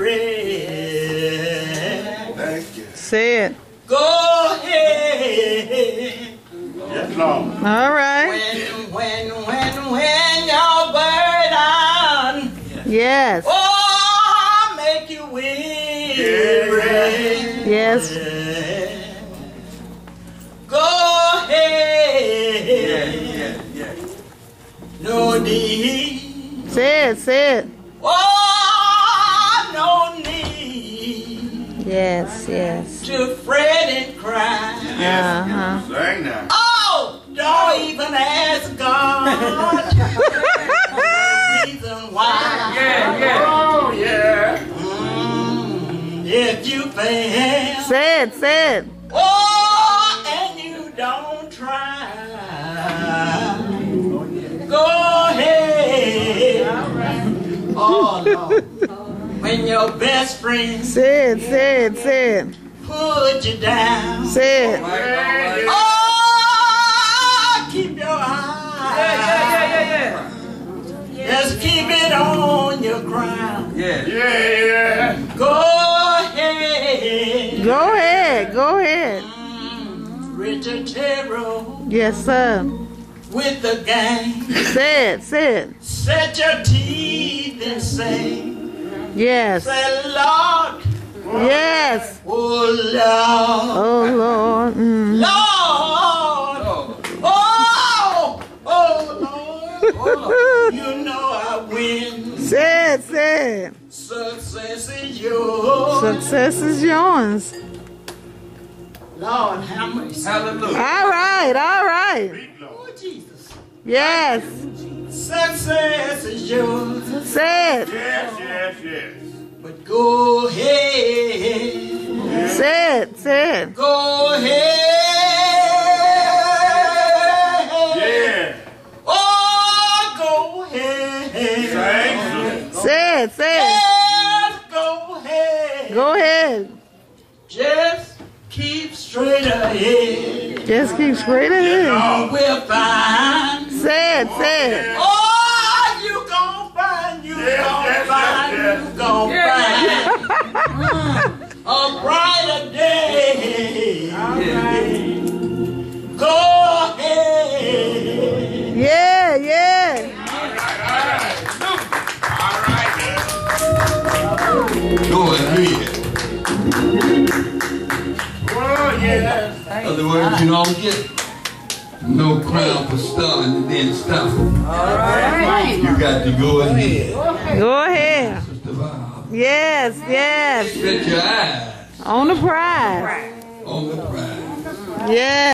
Thank you. Say it. Go ahead. Yes, Lord. All right. When your burden, Yes. oh, make you weary. Yes. Go ahead. No need. Say it. Say it. Oh, no need. Yes. Yes. To fret and cry. Uh-huh. Sing now. Oh, don't even ask God. Reason why. Oh, yeah. If you fail. Say it. Say it. Oh, and you don't try. Go ahead. Oh, Lord. When your best friend Say it. Say it. Say it. put you down. Say it. Oh, keep your eyes. Just keep it on your ground. Yeah. Go ahead. Go ahead. Go ahead. Richard Terrell Yes, sir. with the gang. Say it. Say it. Set your teeth and say, Yes. say, Lord, Yes. oh Lord, Oh, Lord. Mm. Lord, oh Lord, you know I win. Say it. Say it. Success is yours. Success is yours. Lord, how much? Hallelujah. All right. All right. Oh, Jesus. Yes. Success is yours. Say it. Yes. But go ahead. Say it. Say it. Go ahead. Yeah. Oh, go ahead. Sing. Say it. Say it. Yes, go ahead. Go ahead. Just keep straight ahead. Just keep straight ahead. Oh, We'll find. Say it. Say it. Oh, you gon' find. You Yes, gon' yes, find. yes, You gon' find. A brighter day. Go ahead. Yeah. Yeah. Go ahead. oh, yeah. In other words, you don't get no crown for starting and then stopping. Right. You got to go ahead. Go ahead. Sister Bob. Yes. Yes. Set your eyes On the prize. on the prize. Yeah.